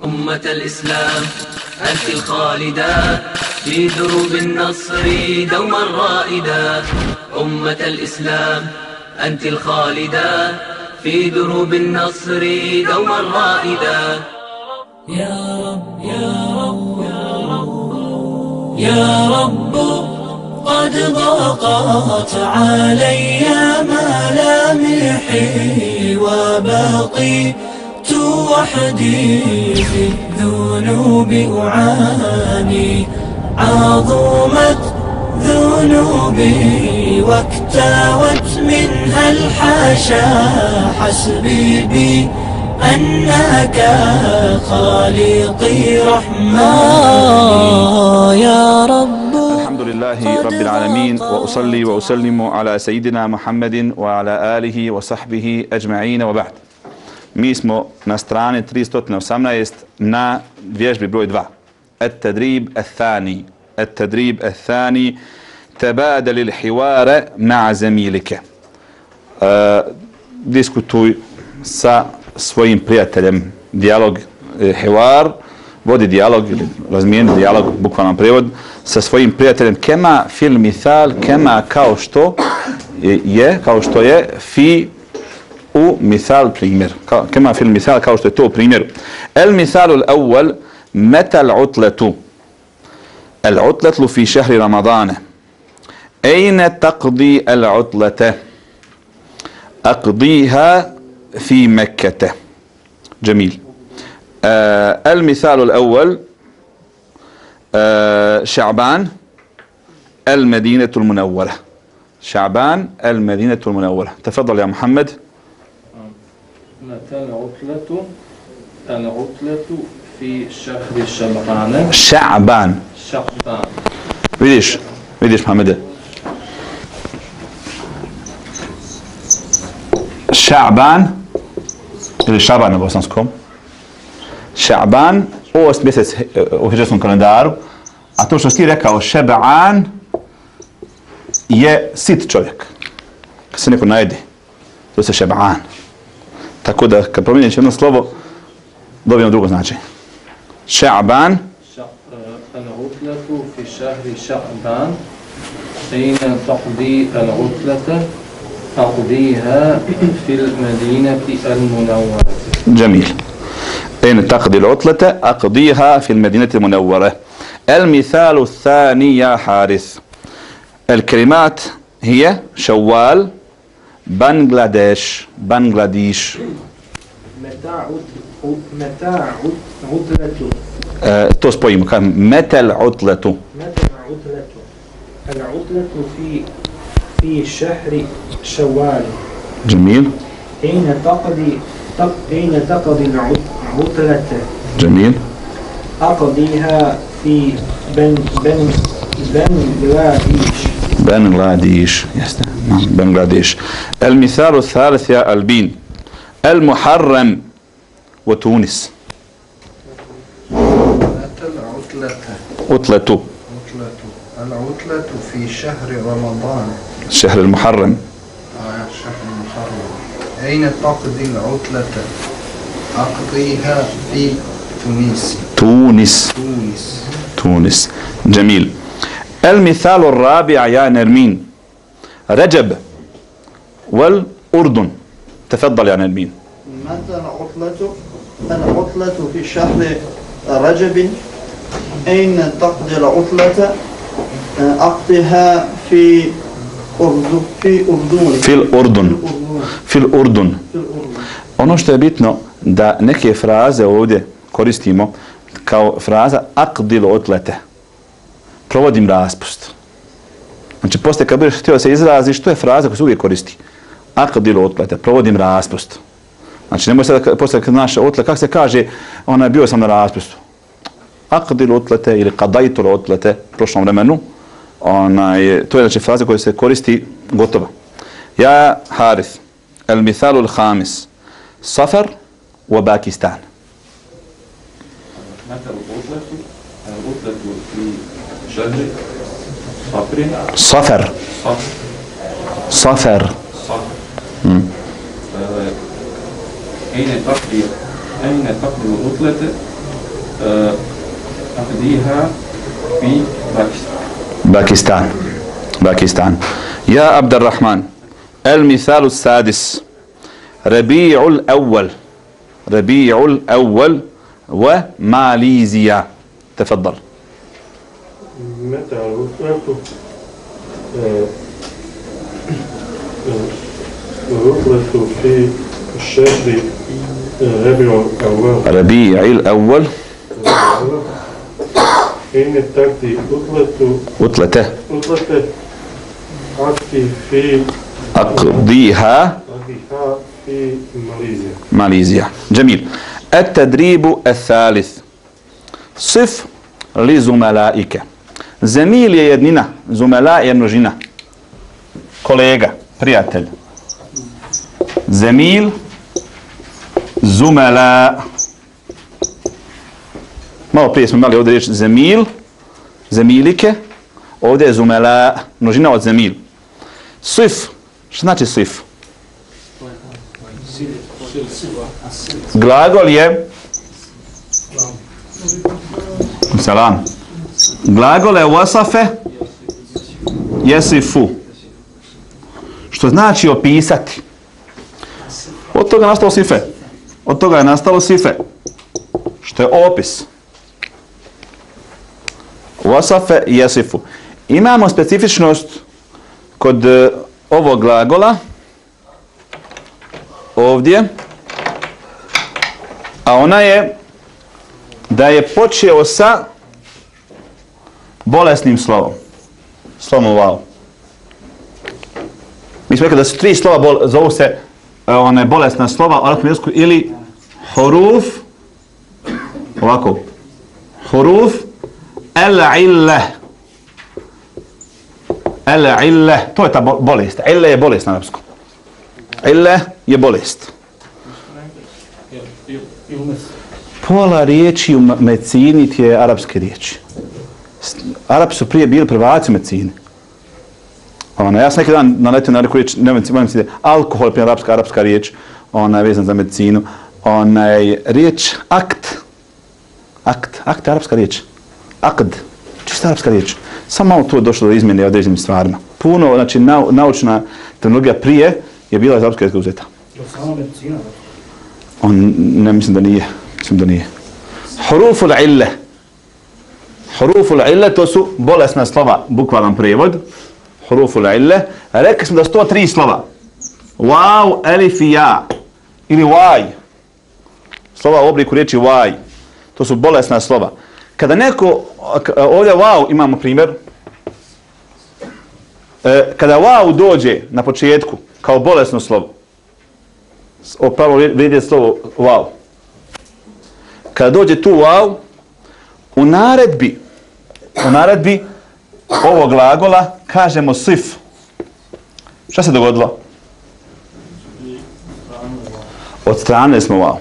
أمة الإسلام أنت الخالدة في دروب النصر دوما رائدة. أمة الإسلام أنت الخالدة في دروب النصر دوما رائدة. يا رب يا رب يا رب قد ضاقت علي ملامحي وبقيت وحدي في الذنوب أعاني. عظمت ذنوبي واكتوت منها الحاشا حسبي بي أنك خالقي رحمن. يا رب الحمد لله رب العالمين، وأصلي وأسلم على سيدنا محمد وعلى آله وصحبه أجمعين وبعد. Mi smo na strani 318 na vježbi broj 2. التدريب الثاني. التدريب الثاني تبادل الحوار مع زميلك. Diskutuj sa svojim prijateljem. Dijalog, hivar, vodi dijalog ili razmijeni dijalog, bukvalan prijevod, sa svojim prijateljem. Kema fil mithal, kema kao što je fi u misal primjer. Kema fil misal, kao što je to primjer. El misalu l'awwal meta l'utletu. العطلة في شهر رمضان. أين تقضي العطلة؟ أقضيها في مكة. جميل. المثال الأول شعبان المدينة المنورة. شعبان المدينة المنورة. تفضل يا محمد. متى العطلة في شهر شعبان. شعبان. شعبان. vidiš Muhammede. Ša'ban ili Šaban na bosanskom. Ša'ban, 8 mjesec u hidžarskom kalendaru, a to što si ti rekao Šeba'an je sit čovjek. Kad se neko najedi, to se Šeba'an. Tako da kad promijeneš jedno slovo, dobijemo drugo značenje. Ša'ban. العطلة في شهر شعبان. أين تقضي العطلة؟ أقضيها في المدينة المنورة. جميل. أين تقضي العطلة؟ أقضيها في المدينة المنورة. المثال الثاني يا حارث. الكلمات هي شوال، بنغلاديش. بنغلاديش. متى عطلة. تو spojimo. متى العطلة؟ متى العطلة؟ العطلة في شهر شوال. جميل. أين تقضي العطلة؟ جميل. أقضيها في بنغلاديش. بنغلاديش. نعم بنغلاديش. المثال الثالث يا ألبين. المحرم وتونس. عطلة. العطلة في شهر رمضان. شهر المحرم. شهر المحرم. أين تقضي العطلة؟ أقضيها في تونس. تونس. تونس. تونس. جميل. المثال الرابع يا نرمين. رجب والأردن. تفضل يا نرمين. متى العطلة؟ العطلة في شهر رجب. أين تقضي العطلة؟ أقضيها في الأردن. في الأردن. في الأردن. Ono što je bitno da neke fraze ovdje koristimo kao fraza aqdil utlete. Provodim raspust. Znači poslije kad budeš htio da se izraziš, to je fraza koja se uvijek koristi. Aqdil utlete, provodim raspust. Znači nemoj sad poslije kad naša utle, kako se kaže, bio sam na raspustu. Aqdil utlete ili qadajtul utlete u prošlom vremenu. To je znači fraza koja se koristi gotovo. Ja Harith. المثال الخامس صفر وباكستان. متى العطلة؟ العطلة في شهر صفر. صفر. أين تقضي العطلة؟ أقضيها في باكستان. باكستان. يا عبد الرحمن، المثال السادس: ربيع الأول. ربيع الأول وماليزيا. تفضل. متى العطلة؟ العطلة في الشهر ربيع الأول. ربيع الأول. حين تأتي عطلته. أقضيها في ماليزيا. جميل. التدريب الثالث: صف لزملائك. زميل je jednina, زملاء je množina. Kolega, prijatelj. Zemil, zumela. Malo prije smo imali ovdje riječ zemil, zemilike. Ovdje je zumela, množina od zemil. Sif, što znači sif? Glagol je salam. Glagol je wasafe jesifu, što znači opisati. Od toga je nastalo sife. Od toga je nastalo sife, što je opis. Wasafe jesifu. Imamo specifičnost kod ovog glagola ovdje, a ona je da je počeo sa bolesnim slovom. Slovom vav. Mi smo rekli da su tri slova, zovu se bolesna slova u arapskom jeziku, ili huruf, ovako, huruf el-ille. El-ille, to je ta bolest. Ille je bolest na arapskom. Ille je bolest. Pola riječi u medicini ti je arapske riječi. Arapi su prije bili prvaci u medicini. Ja sam neki dan naletio na neku riječ, alkohol, prije arapska riječ, ona je vezana za medicinu. Riječ akt. Akt je arapska riječ. Akd. Čista arapska riječ. Samo malo tu je došlo do izmjene određenim stvarima. Puno, znači naučna terminologija prije je bila iz arapskog jezika uzeta. Sama medicina? Ne, mislim da nije. Mislim da nije. Huruful ille. Huruful ille, to su bolesna slova, bukvalan prijevod. Huruful ille. Rekli smo da su to tri slova. Waw, elif i ja. Ili waj. Slova u obliku riječi waj. To su bolesna slova. Kada neko, ovdje waw imamo primjer. Kada waw dođe na početku kao bolesno slovo, pravo vrijedi slovo waw. Kada dođe tu waw, u naredbi ovog glagola kažemo sif. Šta se dogodilo? Odstranili smo waw.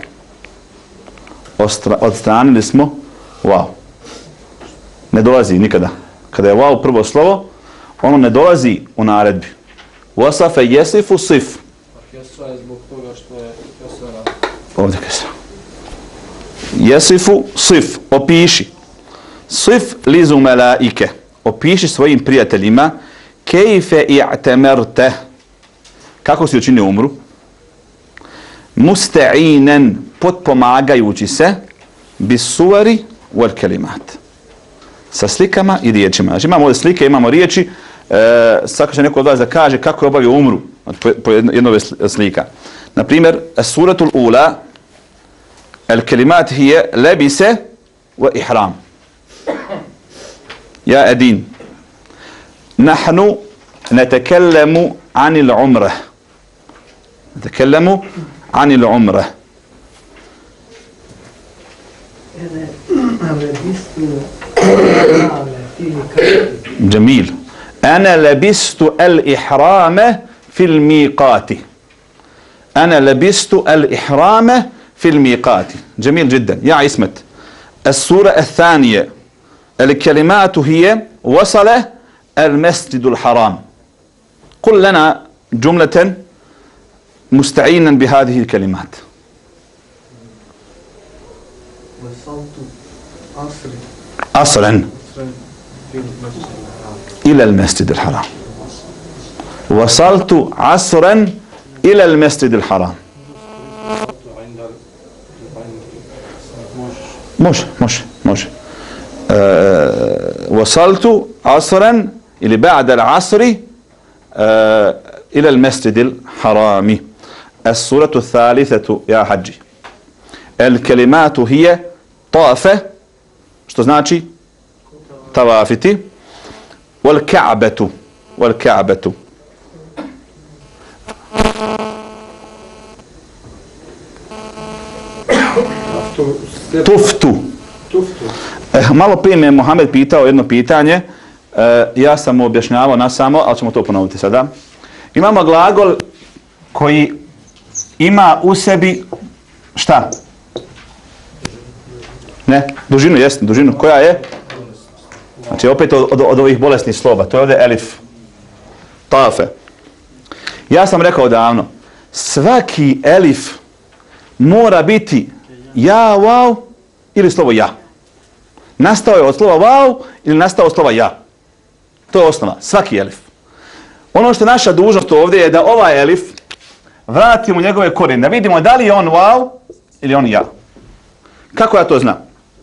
Odstranili smo waw. Ne dolazi nikada. Kada je waw prvo slovo, ono ne dolazi u naredbi. Wasafe jesifu sif. Kesra je zbog toga što je kesara. Ovdje kesra. Jesifu sif. Opiši. Sif lizu melaike. Opiši svojim prijateljima kejfe i'temerte. Kako si učinio umru? Musta'inen. Potpomagajući se bis suvari wal kelimat. Sa slikama i riječima. Znači imamo ovdje slike, imamo riječi. Svako će neko od vas da kaže kako je obavio umru po jednoj slika. Naprimjer, suratul ula, el kelimat hije lebise wa ihram. Ja edin. Nahnu netekellemu anil umrah. Netekellemu anil umrah. جميل. أنا لبست الإحرام في الميقات. أنا لبست الإحرام في الميقات. جميل جدا. يا عصمت. السورة الثانية الكلمات هي وصل المسجد الحرام. قل لنا جملة مستعينا بهذه الكلمات. Asren. Ila al-masjid al-haram. Wasaltu asran ila al-masjid al-haram. može. Wasaltu asran ili ba'da al-asri ila al-masjid al-harami. السورة الثالثة يا حجي الكلمات هي طافة što znači tavafiti والكعبة tuftu. Malo prije me Mohamed pitao jedno pitanje, ja sam mu objašnjavao nasamo, ali ćemo to ponoviti sada. Imamo glagol koji ima u sebi šta? Ne, dužinu, jeste, dužinu. Koja je? Znači opet od ovih bolesnih slova. To je ovdje elif. Tafe. Ja sam rekao davno, svaki elif mora biti ja, wow ili slovo ja. Nastao je od slova wow ili nastao od slova ja. To je osnova. Svaki elif. Ono što je naša dužnost ovdje je da ovaj elif vratimo njegove korijene, da vidimo da li je on wow ili on ja. Kako ja to znam?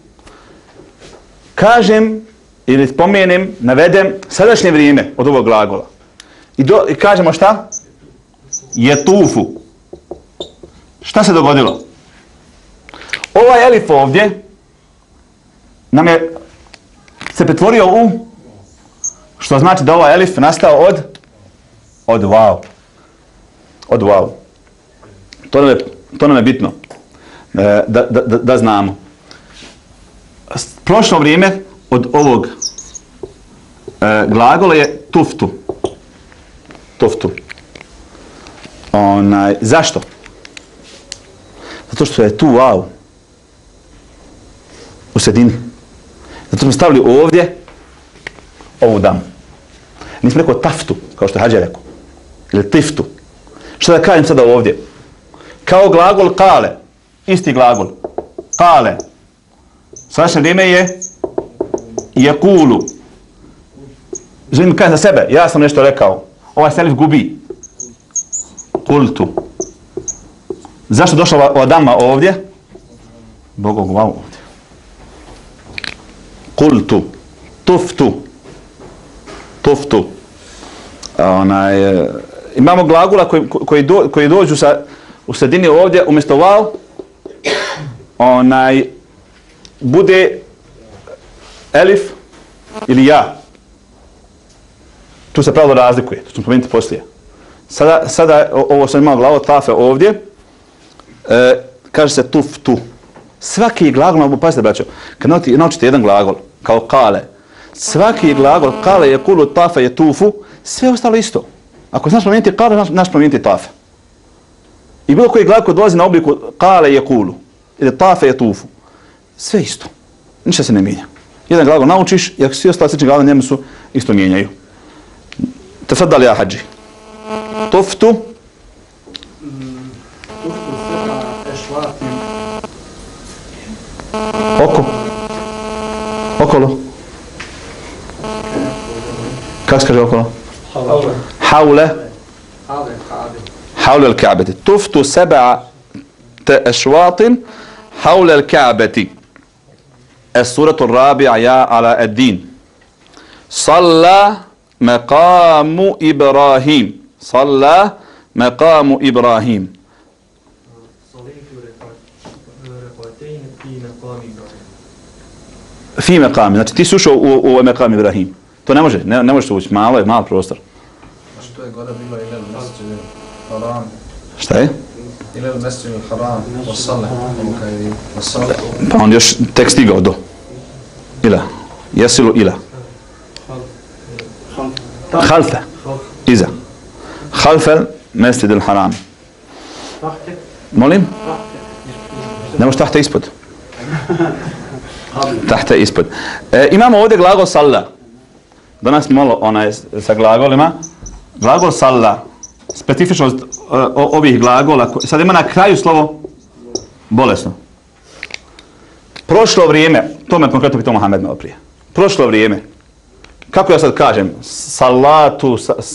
Kažem ili spomenem, navedem sadašnje vrijeme od ovog glagola. I kažemo šta? Je tufu. Šta se dogodilo? Ovaj elif ovdje nam je se pretvorio u, što znači da ovaj elif nastao od wow. Od wow. To nam je bitno da znamo. Prošlo vrijeme od ovog glagola je tuftu. Tuftu. Zašto? Zato što je tu wow. U sredini. Zato smo stavili ovdje ovu damu. Nismo rekao taftu, kao što je Hadža rekao. Ili tiftu. Što da kažem sada ovdje? Kao glagol kale. Isti glagol. Kale. Sadašnje vrijeme je jekulu. Želim kažem za sebe. Ja sam nešto rekao. Ovaj se elif gubi. Kultu. Zašto je došla ova dama ovdje? Bogog wow ovdje. Kultu. Tuftu. Tuftu. Imamo glagula koji dođu u sredini ovdje, umjesto wow, bude elif ili ja. Tu se pravilo razlikuje, to ćemo spomenuti poslije. Sada ovo sam imao glavo tafe ovdje, kaže se tuftu. Svaki glagol, pazite braćo, kad naučite jedan glagol, kao kale, svaki glagol, kale je kulu, tafe je tufu, sve ostalo isto. Ako znaš promijeniti kale, znaš promijeniti tafe. I bilo koji glagol koji dolazi na obliku kale je kulu, ili tafe je tufu, sve isto. Ništa se ne mijenja. Jedan glagol naučiš i ako svi ostali slični glagol njemu su isto mijenjaju. Tafadali ja hađi. Tuftu. Oko. Okolo. Kako se kaže okolo? Haule. Haule al-Ka'beti. Tuftu seba ešvatin haule al-Ka'beti. Es-suratu rabi'a ja ala ad-din. Salla maqamu Ibrahim. Salla maqamu Ibrahim. Fi maqami. Znači ti si ušao u maqam Ibrahim. To ne može, ne možeš ući. Malo je, malo prostor. A što je gore bilo ilal mesđid haram? Šta je? Ilal mesđid haram. Wasale. Pa on još tek stigao do. Ila. Jesilu ila. Halfe. Iza. Halfe mesđid haram. Molim? Ne možeš tahte ispod. Tahte ispod. Imamo ovdje glagol salla. Danas malo sa glagolima. Glagol salla. Specifičnost ovih glagola. Sad ima na kraju slovo bolesno. Prošlo vrijeme, to me konkretno pitao Mohamed malo prije. Prošlo vrijeme. Kako ja sad kažem? Salatu,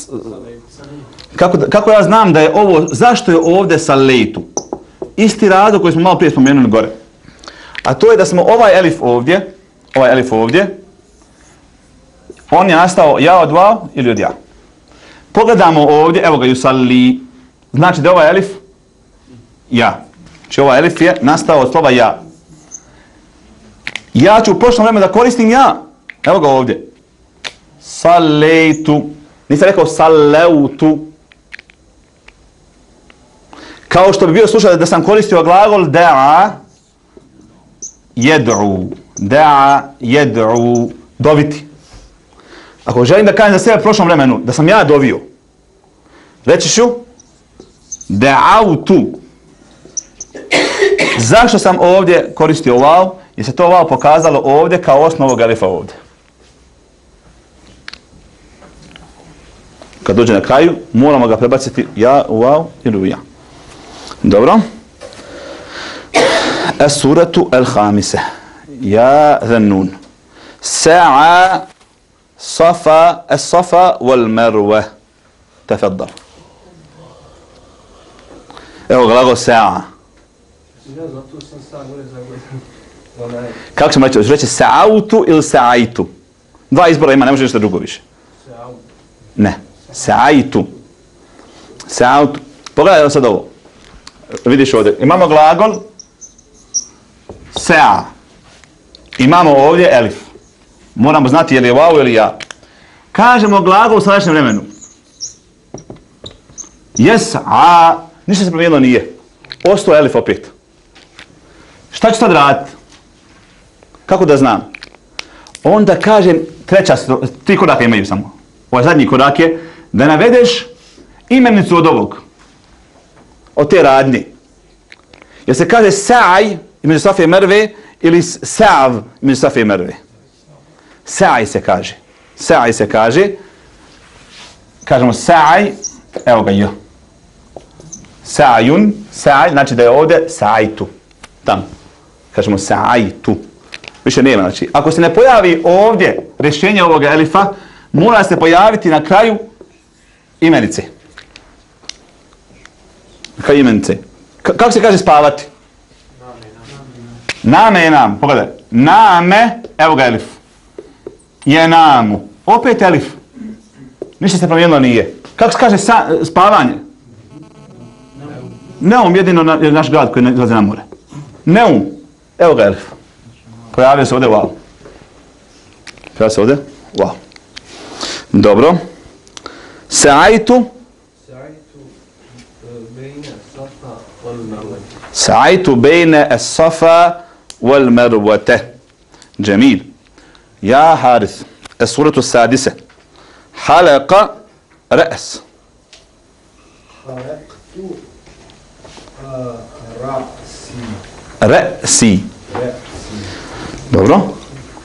kako ja znam da je ovo, zašto je ovdje salejtu? Isti razlog koji smo malo prije spomenuli gore. A to je da smo ovaj elif ovdje, on je nastao ja od vav ili od ja. Pogledamo ovdje, evo ga yusalli, znači da je ovaj elif ja. Znači ovaj elif je nastao od slova ja. Ja ću u prošlom vremenu da koristim ja. Evo ga ovdje. Salejtu. Nisam rekao saleutu. Kao što bi bio slušao da sam koristio glagol da'a jed'u. Da'a jed'u. Doviti. Ako želim da kažem za sebe u prošlom vremenu da sam ja dovio, reći ću da'autu. Zašto sam ovdje koristio vav? Jer se to vav pokazalo ovdje kao osnovu ovog elifa ovdje. Kad dođe na kraju, moramo ga prebaciti ja u vav ili u ja. Dobro. As-suratu al-khamise. Ja dhannun. Sa'a صفا الصفا والمروة تفضل. Evo glagol sa'a. Kako ćemo reći? Sa'autu ili sa'aitu? Dva izbora ima, ne može nešto drugo više. Ne. Sa'aitu. Sa'autu. Pogledaj sad ovo. Vidiš ovdje. Imamo glagol sa'a. Imamo ovdje elif. Moramo znati je li je vav ili ja. Kažemo glagol u sadašnjem vremenu. Jes'a. Ništa se promijenilo nije. Ostao elif opet. Šta ću sad raditi? Kako da znam? Onda kažem tri koraka imaju samo. Ovaj zadnji korak je da navedeš imenicu od ovog. Od te radnje. Jer se kaže sa'aj između Safe i Merve ili sa'v između Safe i Merve. Sa'aj se kaže. Sa'aj se kaže. Kažemo sa'aj. Evo ga jo. Sa'ajun. Sa'aj znači da je ovdje sa'ajtu. Tam. Kažemo sa'ajtu. Više nema. Znači, ako se ne pojavi ovdje rješenje ovoga elifa, mora se pojaviti na kraju imenice. Na kraju imenice. Kako se kaže spavati? Name je nam. Pogledaj. Name. Evo ga elif. Je namu. Opet elif. Ništa se promijenilo nije. Kako se kaže spavanje? Neum, jedino je naš grad koji ne izlazi na more. Neum. Evo ga elif. Pojavio se ovdje wow. Pojavio se ovdje wow. Dobro. Sa'aitu. Sa'aitu bejne as-safa wal marwate. Jamil. يا حارث السورة السادسة حلق رأس رأسي dobro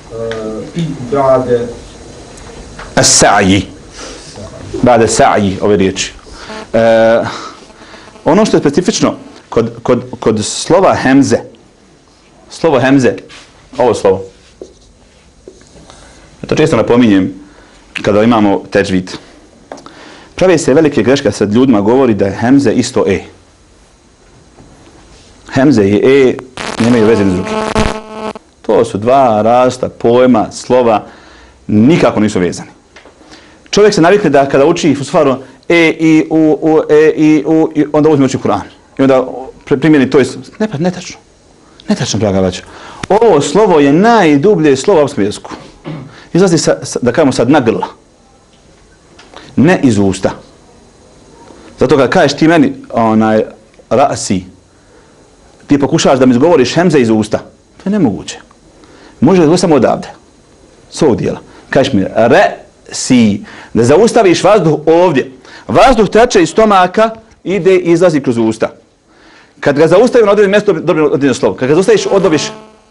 السعي بعد السعي ove riječi. Ono što je specifično kod slova hemze, slovo hemze, ovo slovo, to često napominjem kada imamo teđvid. Prave se velike greške sad ljudima govori da je hemze isto e. Hemze i e nemaju veze s drugim. To su dva različita pojma, slova, nikako nisu vezani. Čovjek se navikne da kada uči fusfaru e, i, u, e, i, u, i onda uzme uči Kur'an. I onda primjeni to netačno. Netačno, draga braćo. Ovo slovo je najdublje slovo u arapskom jeziku. Izlazi da kažemo sad na grla. Ne iz usta. Zato kad kažeš ti meni rasi, ti pokušavaš da mi izgovoriš hemze iz usta. To je nemoguće. Može da samo odavde. S ovog dijela. Kažeš mi resi. Da zaustaviš vazduh ovdje. Vazduh teče iz stomaka, ide i izlazi kroz usta. Kad ga zaustavi na određenom mjestu, dobije određeno slovo. Kad ga zaustaviš, odobiš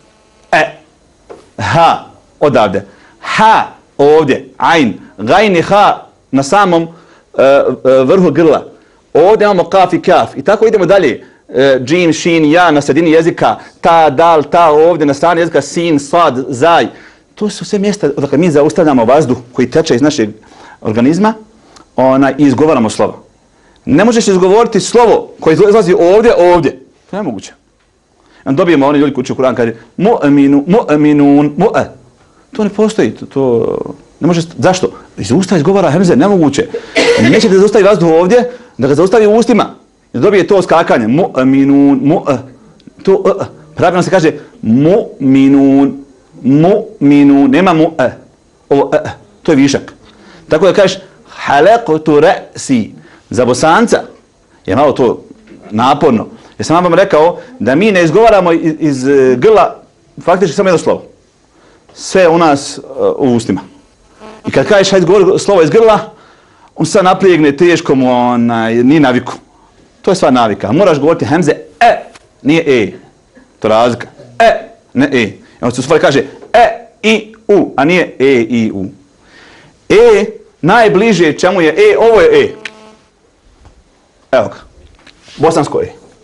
ha odavde. Ha ovdje, ajn, gajn i ha na samom vrhu grla. Ovdje imamo kaf i kaf. I tako idemo dalje. džin, šin, ja na sredini jezika, ta, dal, ta ovdje na strani jezika, sin, sad, zaj. To su sve mjesta odakle mi zaustavljamo vazduh koji teče iz našeg organizma i izgovaramo slovo. Ne možeš izgovoriti slovo koje izlazi ovdje. To je nemoguće. Dobijemo oni ljudi koji uče Kur'an, kaže mu'minun, mu'a. To ne postoji. To ne može. Zašto? Iz usta izgovara hemze, nemoguće. Neće da zaustavi vazduh ovdje, da ga zaustavi u ustima. Da dobije to skakanje. Mu'minun, mu'a. To pravilno se kaže mu'minun, mu'minun. Nema mu'a. Ovo to je višak. Tako da kažeš halaqtu ra'si. Za Bosanca je malo to naporno. Ja sam vam rekao da mi ne izgovaramo iz grla faktički samo jedno slovo. Sve u nas u ustima. I kad kažeš hajde izgovori slovo iz grla, on sad naprijegne teško mu nije naviku. To je stvar navika. Moraš govoriti hemze nije to je razlika. Ne I onda se u stvari kaže I, U, a nije I, U. Najbliže čemu je ovo je Evo ga. Bosansko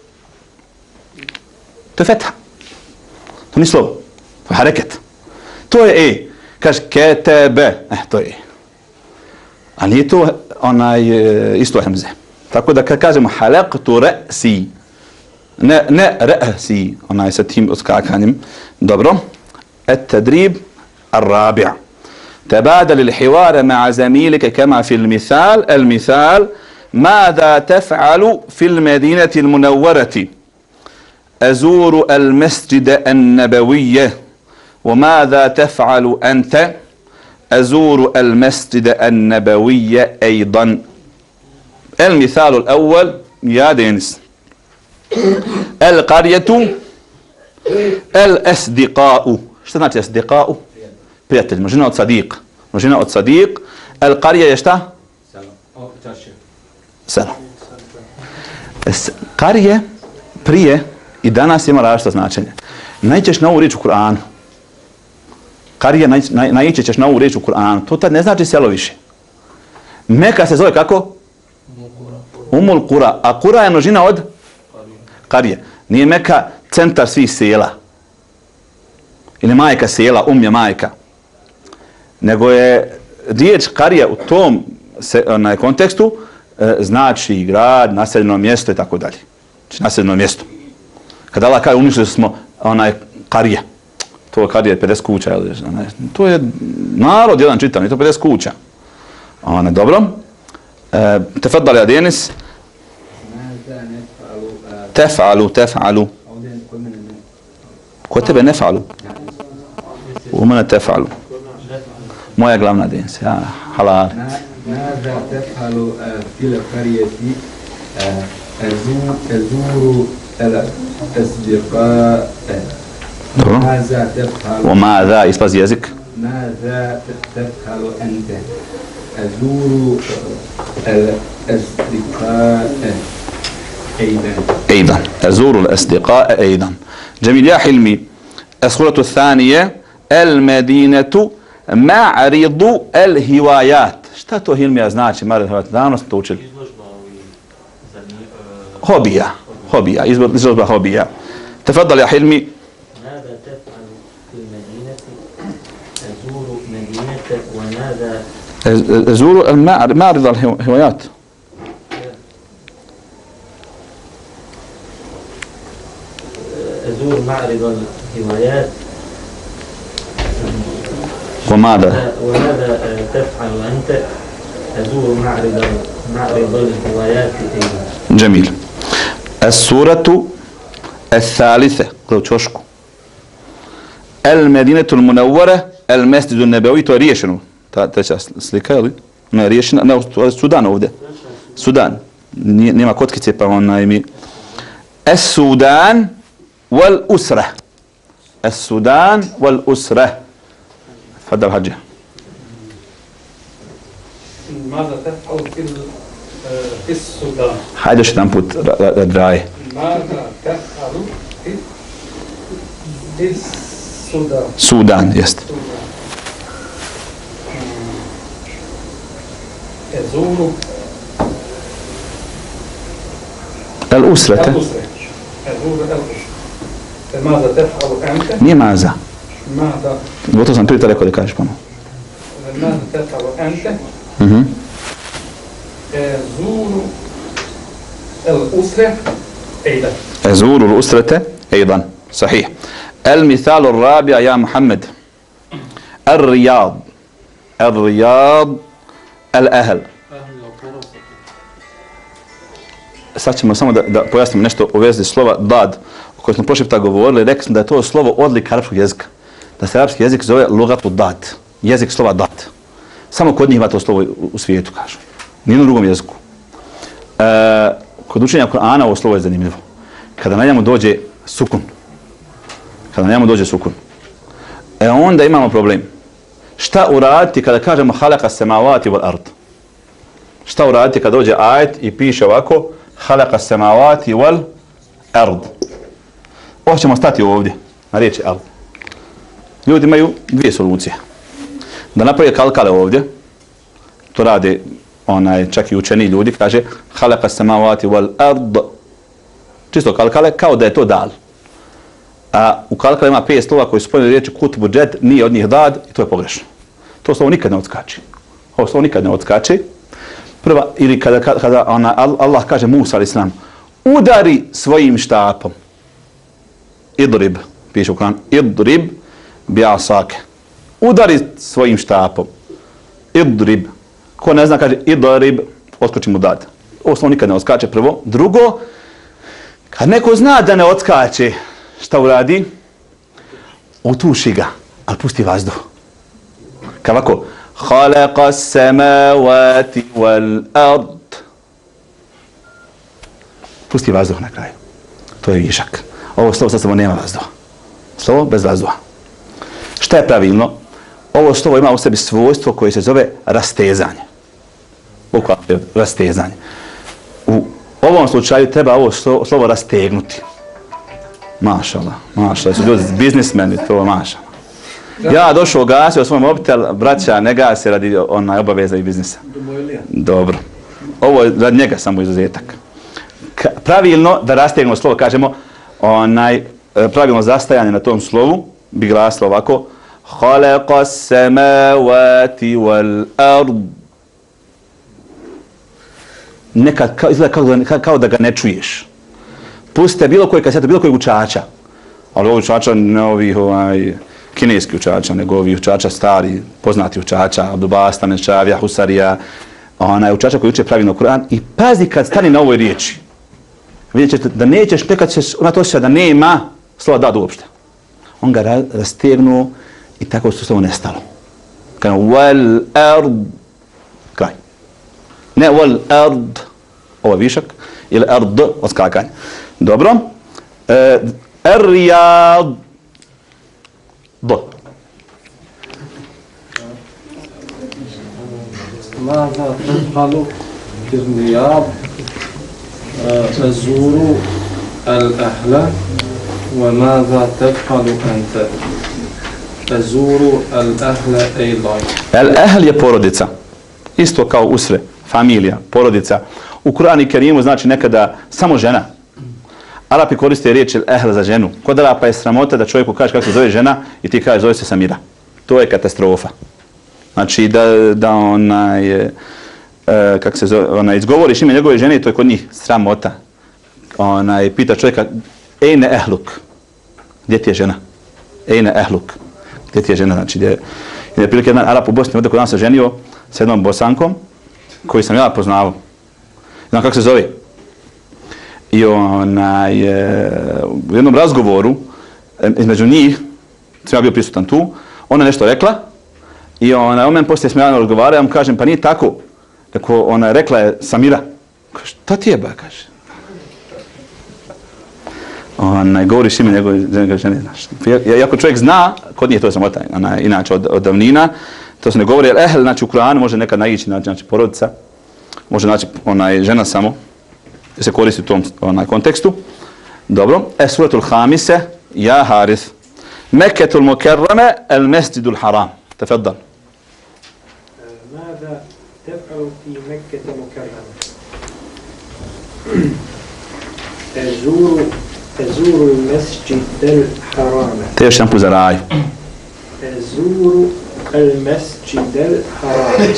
To je fetha. To nije slovo. To je hareket. To je Kaže ketebe. To je A nije to isto hemze. Tako da kad kažemo halaqtu ra'si. Ne ra'si. Sa tim odskakanjem. Dobro. التدريب الرابع. تبادل الحوار مع زميلك كما في المثال ماذا تفعل في المدينة المنورة؟ أزور المسجد النبوي. وماذا تفعل أنت؟ أزور المسجد النبوي أيضا. المثال الأول يا دينس. القرية الأصدقاء. Šta znači asdiqa'u? Prijatelj, množina od sadiq. Množina od sadiq. Al-qarija je šta? Selo. Qarije prije i danas ima različito značenje. Naićeš na ovu riječ u Kur'anu. Qarije naići ćeš na ovu riječ u Kur'anu. To tad ne znači selo više. Meka se zove kako? Umul Qura. A Qura je množina od? Qarije. Nije Meka centar svih sela. Ili majka sela, je majka. Nego je riječ Qarija u tom kontekstu znači grad, naseljeno mjesto i tako dalje. Znači naseljeno mjesto. Kada Allah kaže uništili smo Qarija. To je Qarija 50 kuća. To je narod jedan čitav, nije to 50 kuća. Dobro. Tefadali ya Denis. Tef'alu. Kod tebe nef'alu. U mene tef'alu. Moja glavna Denis. Halal. ماذا تفعل في القرية؟ أزور الأصدقاء. ماذا تفعل؟ وماذا ispazi jezik. ماذا تفعل أنت؟ أزور الأصدقاء أيضا. أزور الأصدقاء أيضا. جميل يا حلمي. الصورة الثانية المدينة معرض الهوايات. Šta to Hilmija znači? Davno smo to učili. Hobija. Izložba hobija. Tafadal ja Hilmi. ماذا تفعل في المدينة؟ أزور مدينة وماذا أزور معرض الهوايات. أزور معرض الهوايات. وماذا تفعل أنت؟ أزور معرض الهوايات أيضا. جميل. السورة الثالثة قلتوشكو المدينة المنورة المسجد النبوي to je riješeno. Ta slika, ili? Ne, riješena, ne, Sudan ovdje. Sudan. Nema kotkice, pa mi... السودان والأسرة. السودان والأسرة. تفضل حجة. ماذا تفعل في السودان؟ حاجة شتان بوت دراي. ماذا تفعل في السودان؟ سودان يست. أزور الأسرة. أزور ماذا تفعل أنت؟ Nije maza. ماذا Gotovo sam prije to rekao da kažeš ponovno. ماذا تفعل أنت؟ أزور الأسرة أيضا. أزور الأسرة أيضا. صحيح. المثال الرابع يا محمد. الرياض. الرياض الأهل. Sad ćemo samo da pojasnimo nešto u vezi slova dad, o kojoj smo prošli puta govorili. Rekli smo da je to slovo odlika arapskog jezika. Da se arapski jezik zove lugatu dad. Jezik slova dad. Samo kod njih ima to slovo u svijetu, kažu. Nijednom drugom jeziku. Kod učenja Kur'ana ovo slovo je zanimljivo. Kada na njemu dođe sukun. Onda imamo problem. Šta uraditi kada kažemo halaka semavati wal ard? Šta uraditi kada dođe ajet i piše ovako halaka semavati wal ard? Ovo ćemo stati ovdje, na riječi ard. Ljudi imaju dvije solucije. Da napravi kalkale ovdje, to rade čak i učeni ljudi, kaže halaka semavati wal ard. Čisto kalkale, kao da je to dal. A u kalkale ima 5 slova koji su spojeni riječi kut budžet, nije od njih dad i to je pogrešno. To slovo nikad ne odskače. Ovo slovo nikad ne odskače. Prva, ili kada Allah kaže Musa alaih salam, udari svojim štapom. Idrib, piše u Kur'anu, idrib bi asake. Udari svojim štapom. Idrib. Ko ne zna kaže idrib, odskoči mu dad. Ovo slovo nikad ne odskače, prvo. Drugo, kad neko zna da ne odskače, šta uradi? Utuši ga, ali pusti vazduh. Kako? Khalaqa samawati wal ard. Pusti vazduh na kraju. To je višak. Ovo slovo sad samo nema vazduha. Slovo bez vazduha. Šta je pravilno? Ovo slovo ima u sebi svojstvo koje se zove rastezanje. Bukvalno rastezanje. U ovom slučaju treba ovo slovo rastegnuti. Mašala, su ljudi biznismeni, to mašala. Ja došao, gasio svoj mobitel, braća, ne gase radi obaveza i biznisa. Dobro. Ovo je radi njega samo izuzetak. Pravilno da rastegnemo slovo, kažemo, pravilno zastajanje na tom slovu bi glasilo ovako. Khalaqa samawati wal ard. Nekad izgleda kao da ga ne čuješ. Pustite bilo koji kaseta, bilo kojeg učača. Ali ovih učača ne ovih kineski učača, nego ovih učača stari, poznati učača, Abdubasta, Menšavija, Husarija, učača koji uče pravilno Kur'an. I pazi kad stani na ovoj riječi. Vidjet ćete da nećeš, nekad ćeš imati osjećaj da nema slova dad uopšte. On ga rastegnuo i tako su slovo nestalo. Kao wal ard, kraj. Ne wal ard, ovo je višak, ili ard, odskakanje. Dobro. Ar-Riyad. ماذا تفعل في الرياض؟ أزور الأهل. وماذا تفعل أنت؟ أزور الأهل أيضا. الأهل je porodica. Isto kao usre, familija, porodica. U Kur'anu i Kerimu znači nekada samo žena. Arapi koriste riječ ehl za ženu. Kod Arapa je sramota da čovjeku kaže kako se zove žena i ti kaže zove se Samira. To je katastrofa. Znači da kako se zove, izgovoriš ime njegove žene i to je kod njih sramota. Pita čovjeka ejne ehluk. Gdje ti je žena? Ejne ehluk. Gdje ti je žena? Znači je prilike jedan Arap u Bosni ovdje kod nas se ženio s jednom Bosankom koji sam ja poznao. Znam kako se zove. I u jednom razgovoru između njih, sam ja bio prisutan tu, ona je nešto rekla i on meni poslije smijano razgovara, ja mu kažem pa nije tako. Tako ona je rekla je Samira. Kaže, šta ti je ba, kaže. Govoriš ime njegove žene, znaš. Iako čovjek zna, kod nije to samota, inače od davnina, to se ne govori, jer znači u Kur'anu može nekad naići, znači porodica, može naći žena samo, se koristi u tom kontekstu. Dobro. Suratul Hamise, ja Harith. Mekketul Mukerrame, el Mesjidul Haram. Tafaddal. ماذا تفعل في مكة المكرمة؟ أزور أزور المسجد الحرام. Još jedan put za raju. أزور المسجد الحرام.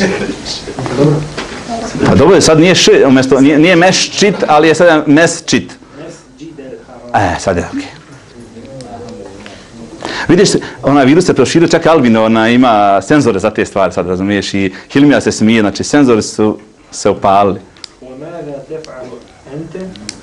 Pa dobro, sad nije umjesto, nije meščit, ali je sada mesčit. Sad je okej. Vidiš, virus se proširio, čak Albino, ima senzore za te stvari, sad razumiješ, i Hilmija se smije, znači senzori su se upalili. وماذا تفعل أنت؟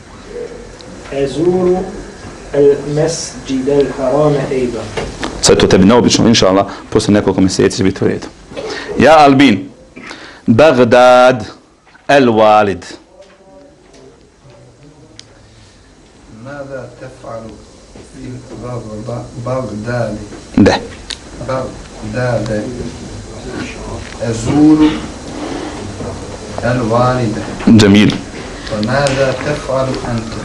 أزور المسجد الحرام أيضا. Sad je to tebi neobično, inša Allah, poslije nekoliko mjeseci će biti u redu. Ja Albin, Bagdad, El Walid. ماذا تفعل في بغداد؟ ده. بغداد. أزور الوالد. جميل. وماذا تفعل أنت؟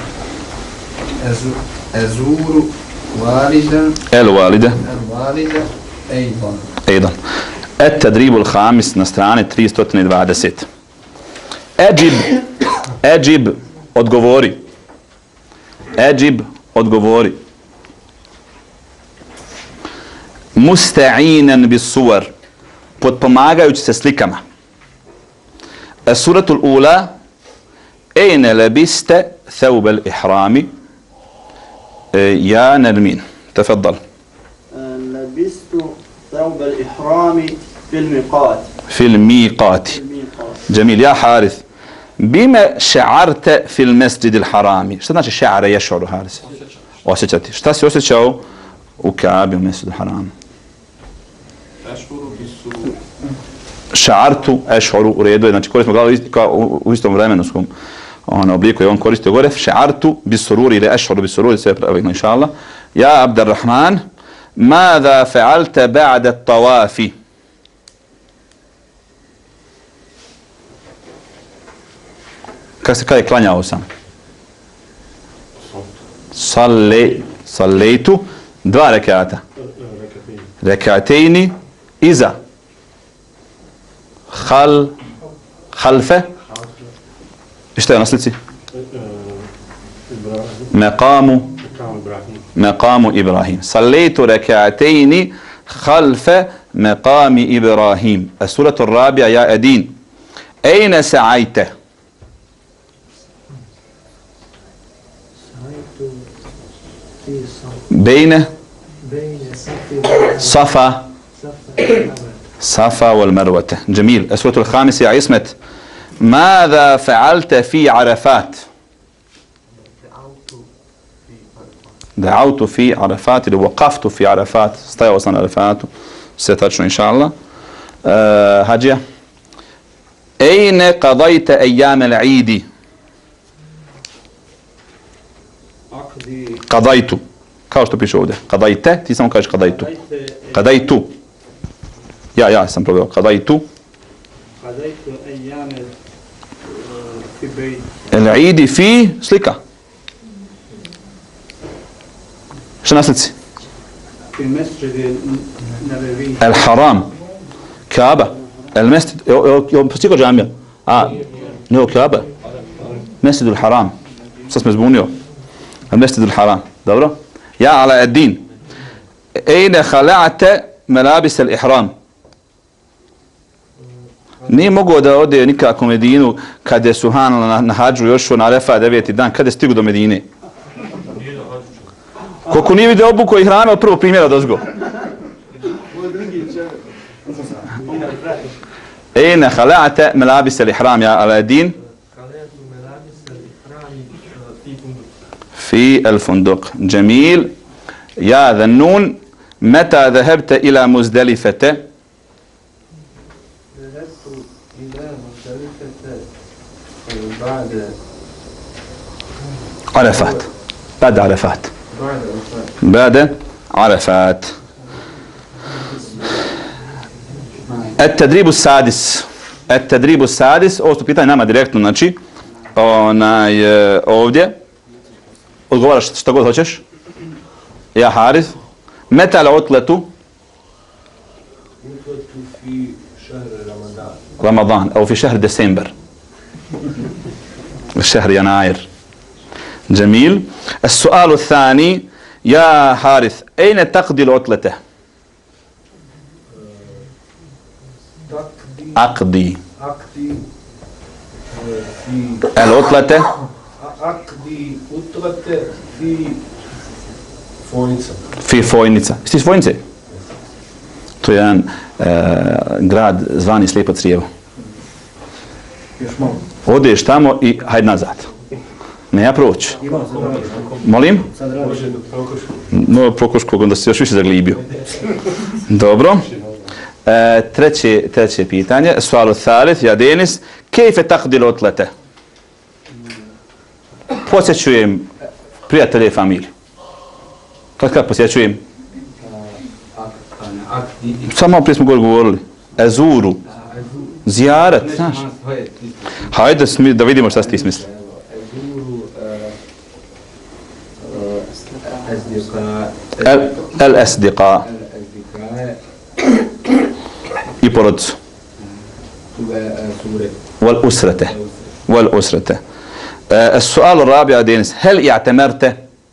أزور والدا. الوالدة. الوالدة أيضا. التدريب الخامس نستراني 320. أجب odgovori. أجب odgovori. Musta'inan bis suwar, potpomagajući se slikama. Suratul ula, Ejne lebiste thawb al-ihrami. Ja Nermin, تفضل. لبست ثوب الإحرام في الميقات. في الميقات. جميل. يا حارث، بما شعرت في المسجد الحرام؟ Šta znači ša'ara yash'uru, Haris? Osjećati. Šta si osjećao u Kaabi, u Mesjidu Haram? Ša'artu, eš'uru, u redu je, znači koristimo glavu u istom vremenskom obliku je on koristio gore. Ša'artu bis sururi ili eš'uru bis sururi, sve je pravilno, inša Allah. Ja Abdurrahman, ماذا فعلت بعد الطواف؟ Kada je klanjao sam? Sallejtu, 2 rekata. Rekatejni, iza. Halfe. I šta je na slici? Maqamu Ibrahim. Sallejtu rekatejni halfe maqami Ibrahim. Suratu Rabija, ja Edin. Ejne sa'ajte? بين صفا والمروة. جميل. السورة الخامسة يا عصمت، ماذا فعلت في عرفات؟ دعوت في عرفات، وقفت في عرفات، استوى وصلنا عرفات، ستجد إن شاء الله. هاجية، أين قضيت أيام العيد؟ قضيت، kao što piše ovdje. Qadajte, ti samo kažeš qadajtu. Qadajtu. Ja sam proveo. Qadajtu. Qadajtu ayyam fi bayt. El-Idi fi, slika. Šta na slici? Fi mesjid nabavi. El-Haram. Kaaba. El-Mesjid. Postiko džamija? Ne o Kaaba. Mesjid el-Haram. Sad sam me zbunio. El-Mesjid el-Haram. Dobro? Ja Ala Eddin. Ejne hala'ate melabis al-ihram. Nije mogao da ode nikako u Medinu kada je Suhanala na hađu još na Arefa 9. dan, kada je stigu do Medine. Koliko nije vidio obuku i hrame od prvog primjera dozgo. Ejne hala'ate melabis al-ihram, ja Ala Eddin. في الفندق. جميل. يا ذنون، متى ذهبت إلى مزدلفة؟ ذهبت إلى مزدلفة بعد عرفات. بعد عرفات. بعد عرفات. التدريب السادس. التدريب السادس. ovo su pitanje nama direktno, znači ovdje. Odgovaraš što god hoćeš. Ja Harith. Meta l'utletu? في شهر رمضان. رمضان أو في شهر ديسمبر. الشهر يناير. جميل. السؤال الثاني يا حارث أين تقضي العطلة؟ أقضي العطلة أقضي عطلة في Fojnica. في Fojnica. Jeste iz Fojnice? To je jedan grad zvani Slijepo crijevo. Još malo. Odeš tamo i hajde nazad. Ne ja proći. Molim? Može do Prokoškog. No, Prokoškog, onda se još više zaglibio. Dobro. Treće pitanje. Sualu thalith, ja Denis. Kejfe taqdi l'utlete? Posjećujem prijatelje i familiju. Kako posjećujem? Samo prije smo govorili. Ezuru. Zijarat, znaš. Hajde da vidimo šta si ti smisli. El-Esdiqa. I porodicu. Wal-Usrate. Wal-Usrate. السؤال الرابع دينس هل اعتمرت؟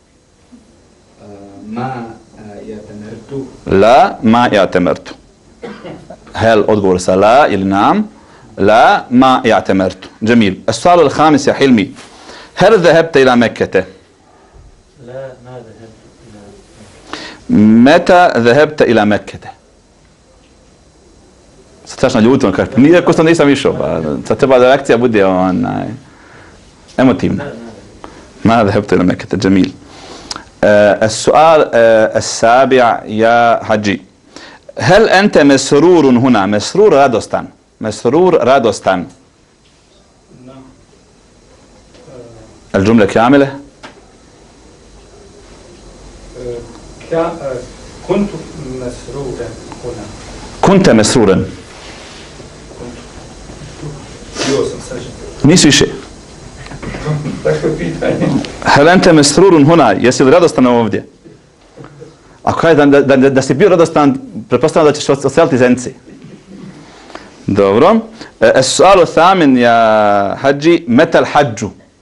ما اعتمرت. لا ما اعتمرت. هل أدغور لا إلى نعم؟ لا ما اعتمرت. جميل. السؤال الخامس يا حلمي هل ذهبت إلى مكة؟ لا ما ذهبت إلى متى ذهبت إلى مكة؟ Strašno ljutno kaže, nijako što nisam išao, sad treba da reakcija bude emotivna. ما ذهبت إلى مكة. جميل. السؤال السابع يا حجي هل أنت مسرور هنا؟ مسرور رادوستان. مسرور رادوستان. الجملة كاملة. كنت مسرورا هنا. كنت مسرورا. نيسي شيء. هل أنت مسرور هنا؟ jesi li radostan ovdje? Ako je da si bio radostan, pretpostavljam da ćeš oseliti Zenici. Dobro. السؤال الثامن يا حجي متى الحج؟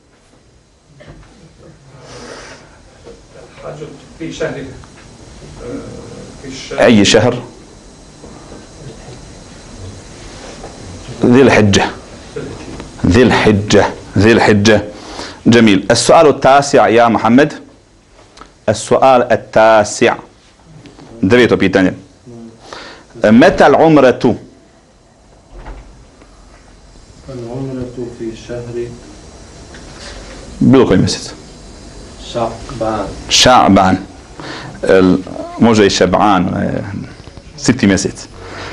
الحج في شهر أي شهر؟ ذي الحجة. ذي الحجة. ذي الحجة. جميل. السؤال التاسع يا محمد. السؤال التاسع. دريتو بيتاني. متى العمرة؟ العمرة في شهر bilo koji mjesec? شعبان. Ša'ban. Može i Šab'an. Siti mjesec.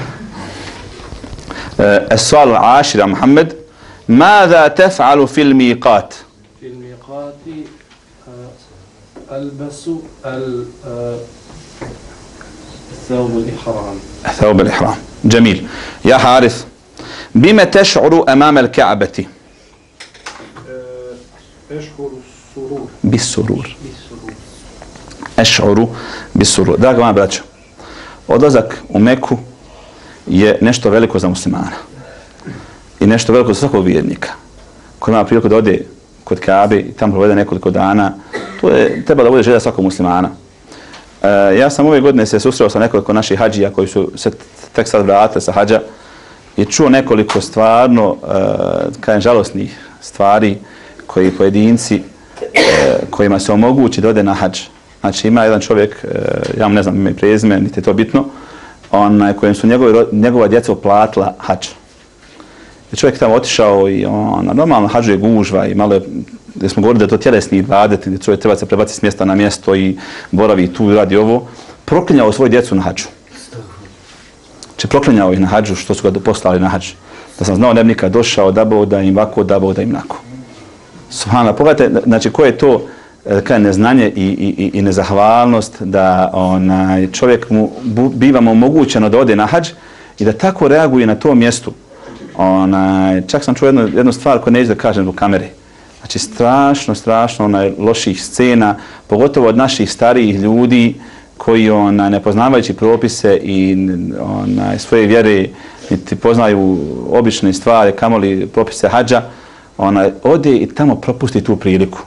السؤال العاشر يا محمد ماذا تفعل في الميقات؟ في الميقات ألبس ثوب الإحرام. ثوب الإحرام. جميل. يا حارث بما تشعر أمام الكعبة؟ أشعر السرور. بالسرور. أشعر بالسرور. Draga moja braćo, odlazak u Meku je nešto veliko za muslimana i nešto veliko za svakog vjernika koji ima priliku da ode kod Kabe i tamo provede nekoliko dana. To je treba da bude želja svakog muslimana. Ja sam ove godine se susreo sa nekoliko naših hađija koji su se tek sad vratili sa hađa i čuo nekoliko stvarno kažem žalosnih stvari koji pojedinci kojima se omogući da ode na hađ. Znači ima jedan čovjek, ja ne znam ime i prezime, niti je to bitno, kojem su njegova djeca uplatila hađ. I čovjek tamo otišao i normalno hađuje gužva i malo je, gdje smo govorili da je to tjelesni ibadet, gdje čovjek treba se prebaciti s mjesta na mjesto i boravi tu i radi ovo, proklinjao svoju djecu na hađu. Znači proklinjao ih na hađu što su ga poslali na hađ. Da sam znao ne bi nikad došao, da Bog da im ovako, da Bog da im nako. Subhanallah, pogledajte, znači koje je to neznanje i nezahvalnost da čovjek mu biva mu omogućeno da ode na hađ i da tako reaguje na tom mjestu. Čak sam čuo jednu stvar koju neću da kažem u kamere. Znači strašno loših scena, pogotovo od naših starijih ljudi koji ne poznavajući propise i svoje vjere niti poznaju obične stvari, kamoli propise hađa, ode i tamo propusti tu priliku.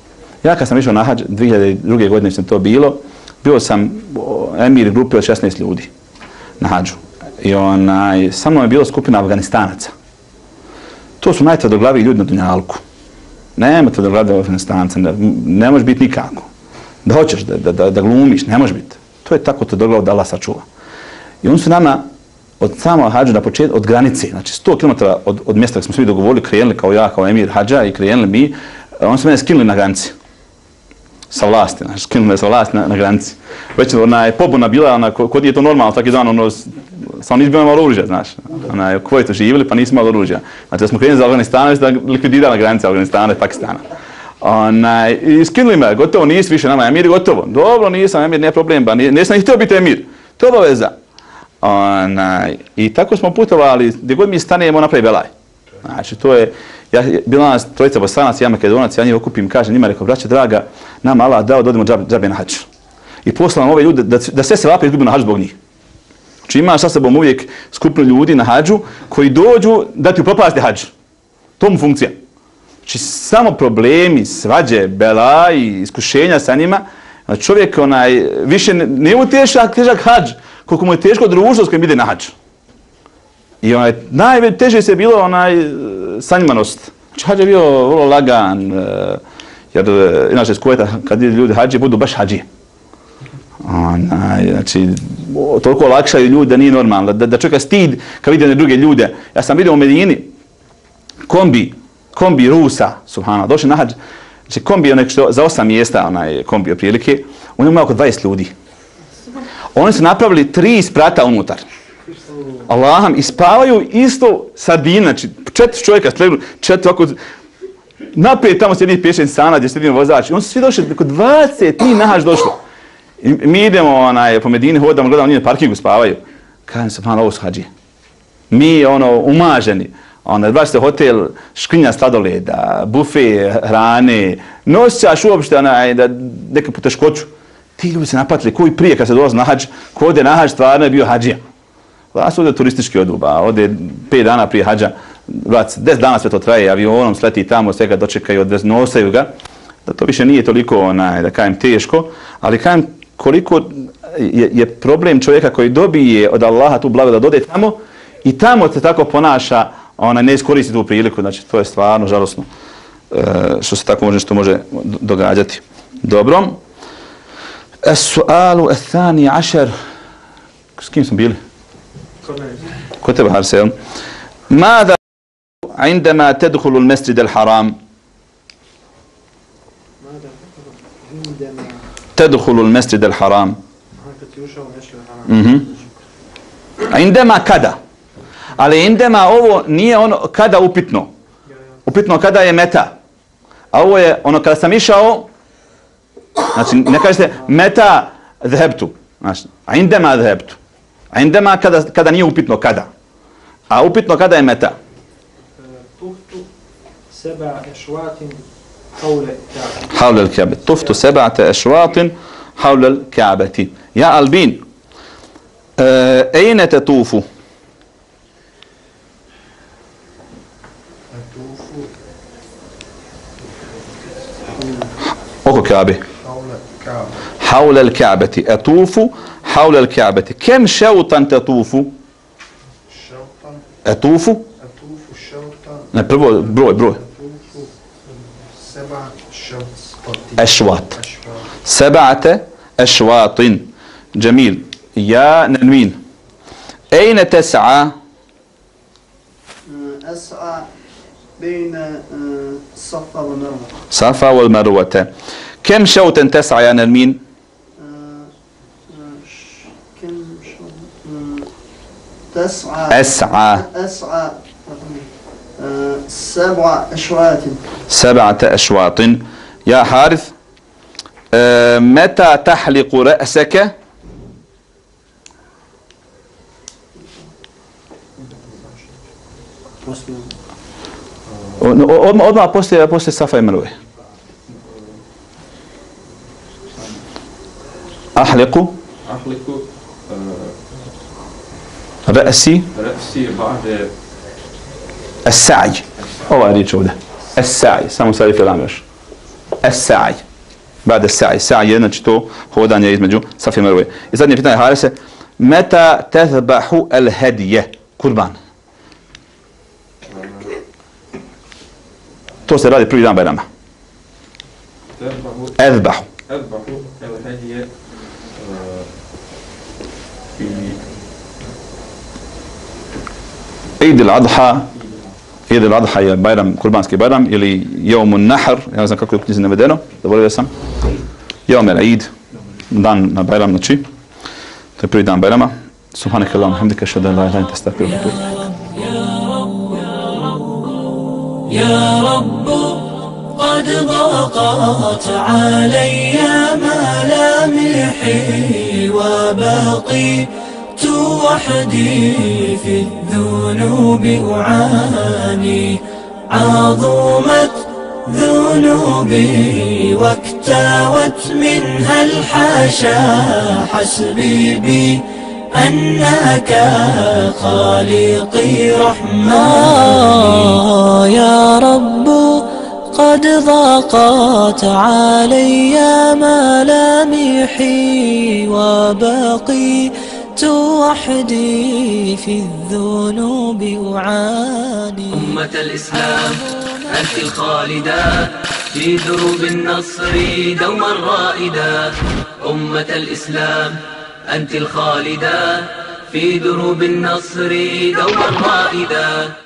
Ja kad sam išao na hadž, 2002. godine sam to bilo, bio sam emir grupe od 16 ljudi na hadžu. I sa mnom je bila skupina Afganistanaca. To su najtvrdoglaviji ljudi na dunjalku. Nema tvrdoglavih Afganistanaca, ne može biti nikako. Da hoćeš, da glumiš, ne može biti. To je tako tvrdoglavo da Allah sačuva. I oni su nama od samog hadža na početku, od granice, znači 100 km od mjesta gdje smo svi dogovorili, krenuli kao ja, kao emir hadža i krenuli mi, oni su mene skinuli na granici. Sa vlasti, znači skinuli me sa vlasti na granici. Već pobuna bila, kod je to normalno, svaki dan, samo nismo imali oružja, znaš. U Kuvajtu živjeli pa nismo imali oružja. Znači da smo krenuli za Afganistana, da likvidirali granice Afganistana i Pakistana. I skinuli me, gotovo, nisi više nama emir, gotovo. Dobro, nisam emir, nije problem, nisam ih htio biti emir. To je obaveza. I tako smo putovali, gdje god mi stanemo napravi belaj. Znači to je, bila nas trojica Bosanac, ja Makedonac, ja njih okupim, kažem njima, rekao, braće draga, nam Allah dao da odemo džabe na hadž. I poslam ove ljude da sve se vape izgubi na hadž zbog njih. Znači imaš sa sobom uvijek skupinu ljudi na hadžu koji dođu da ti upropasti hadž. To mu funkcija. Znači samo problemi, svađe, belaji, iskušenja sa njima, znači čovjek više nije mu težak hadž, koliko mu je teško društvo s kojim ide na hadž. I najteže se bilo sa njima nositi. Znači hadž je bio vrlo lagan, jer inače iz Kuvajta kad ljudi hadži budu baš hadžije. Znači, toliko olakšaju ljudi da nije normalno, da čovjeka stid kad vidi one druge ljude. Ja sam vidio u Medini kombi Rusa, subhanallah, došli na hadž, znači kombi za 8 mjesta, kombi otprilike, on ima oko 20 ljudi. Oni su napravili 3 sprata unutar. Allaham, i spavaju isto sardine, znači 4 čovjeka spregnu, 4 ovako, naprijed tamo sjedi 5-6 insana gdje sjedi vozač. Oni su svi došli, oko 20 njih na hadž došlo. I mi idemo po Medini, hodamo, gledamo, njih na parkingu spavaju. Kažem se, ovo su hadžije. Mi umaženi, baš se hotel, škrinja sladoleda, bufe hrane, nosćaš uopšte neke poteškoću. Ti ljudi se napatili, koji prije kad se dolazi na hadž, ko ode na hadž, stvarno je bio hadžija. Vas ovdje turistički oduba, ovdje 5 dana prije hadža, 10 dana sve to traje, avionom sleti tamo, svega dočekaju, nosaju ga, da to više nije toliko, da kažem, teško, ali kažem koliko je problem čovjeka koji dobije od Allaha tu blagodat da dode tamo i tamo se tako ponaša, ne iskoristi tu priliku, znači to je stvarno žalosno što se tako što može događati. Dobro. As-su'alu ath-thani ashar. S kim smo bili? Kod tebe, Harsel. Mada عندما تدخل المسجد الحرام تدخل المسجد الحرام عندما kada ali indema ovo nije ono kada upitno kada je meta, a ovo je ono kada sam išao, znači ne kažete meta dhebtu, znači indema dhebtu, a indema kada nije upitno kada, a upitno kada je meta. Tuftu 7 ešvatin حول الكعبة طفت 7 أشواط حول الكعبة. يا ألبين أين تطوف؟ أوكو كعبة حول الكعبة أطوف حول الكعبة. كم شوطا تطوف؟ أطوف بروي أشواط 7 أشواط. جميل. يا ننوين أين تسعى؟ أسعى بين الصفا والمروة. صفا والمروة. كم شوطا تسعى يا ننوين؟ كم شوط تسعى أسعى 7 أشواط. 7 أشواط. يا حارث متى تحلق رأسك؟ odmah poslije Safa i Merve. أحلق رأسي بعد السعي. Ova riječ ovdje. السعي. Samo stavi filam još. السعي. بعد السعي. السعي znači to hodanje između Safa i Merve. I zadnje pitanje Harise, meta tazbahu al-hadije, kurban. To se radi prvi dan Bajrama. Azbahu. أذبح الهدي في عيد الأضحى. عيد الأضحى je Bajram, kurbanski Bajram ili Jevmun Nahr, ja ne znam kako je u knjizi navedeno, zaboravio sam. Jevm el-Eid, dan na Bajram, znači, to je prvi dan Bajrama. Subhanaka Allahumma hamdika, ashhadu an la ilaha illa anta astaghfiruka wa atubu ilaik. يا رب قد ضاقت علي ملامحي وبقيت وحدي في الذنوب أعاني عظمت ذنوبي واكتوت منها الحاشا حسبي بي أنك خالقي رحماني يا رب قد ضاقت علي ملامحي وبقيت وحدي في الذنوب أعاني أمة الإسلام أنت الخالدة في دروب النصر دوما رائدة. أمة الإسلام أنت الخالدة في دروب النصر دوما رائدة.